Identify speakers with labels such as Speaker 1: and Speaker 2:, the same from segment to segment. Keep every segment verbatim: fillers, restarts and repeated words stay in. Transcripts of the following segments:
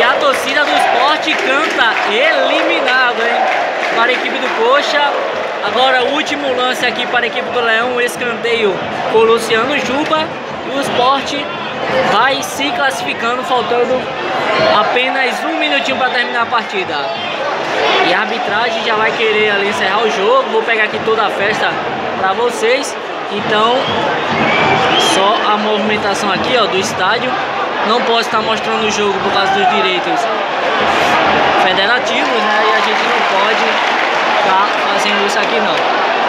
Speaker 1: a torcida do Sport canta eliminado, hein? Para a equipe do Coxa. Agora o último lance aqui para a equipe do Leão, escanteio com o Luciano Juba. E o Sport vai se classificando, faltando apenas um minutinho para terminar a partida. E a arbitragem já vai querer ali encerrar o jogo. Vou pegar aqui toda a festa para vocês. Então, só a movimentação aqui, ó, do estádio. Não posso estar mostrando o jogo por causa dos direitos federativos, né? E a gente não pode estar fazendo isso aqui não.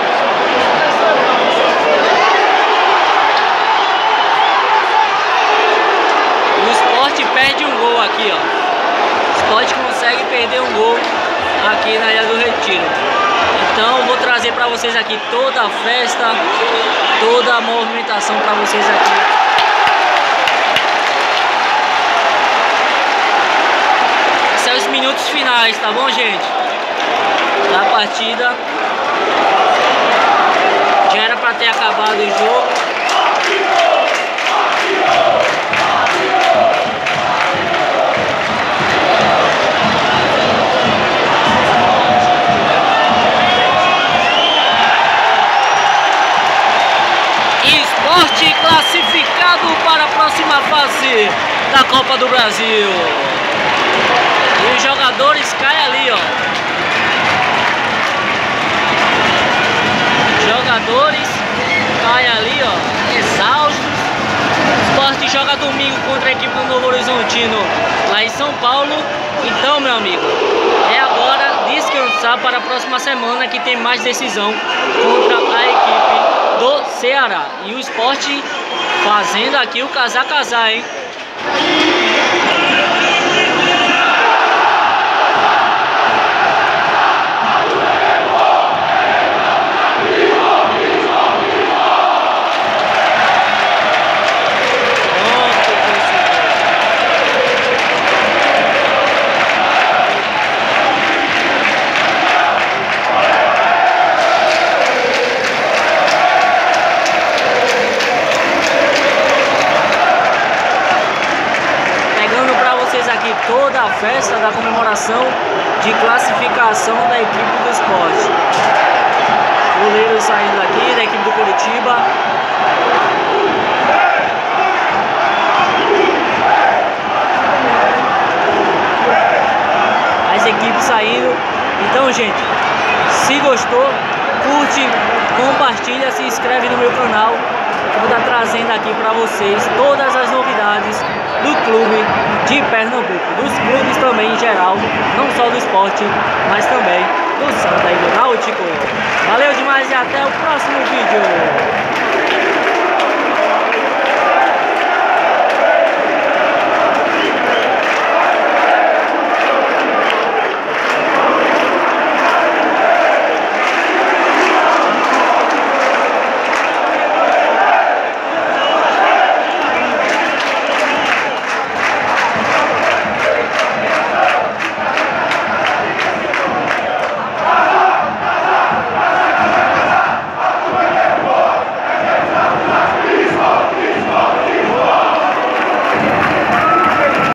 Speaker 1: O Sport perde um gol aqui, ó. O Sport consegue perder um gol aqui na Ilha do Retiro. Então vou trazer para vocês aqui toda a festa, toda a movimentação para vocês aqui. Esses são os minutos finais, tá bom, gente? Da partida. Já era para ter acabado o jogo. Classificado para a próxima fase da Copa do Brasil. E os jogadores caem ali, ó. Jogadores caem ali, ó, exaustos. O Sport joga domingo contra a equipe do Novo Horizontino lá em São Paulo. Então, meu amigo, é agora descansar para a próxima semana, que tem mais decisão contra a equipe do Ceará. E o Sport fazendo aqui o casar-casar, hein? Toda a festa da comemoração de classificação da equipe do Sport. Goleiro saindo aqui da equipe do Curitiba. As equipes saindo. Então, gente, se gostou, curte, compartilha, se inscreve no meu canal. Eu vou estar trazendo aqui para vocês todas as novidades do clube de Pernambuco, dos clubes também em geral, não só do Sport, mas também do Santa e do Náutico. Valeu demais e até o próximo vídeo.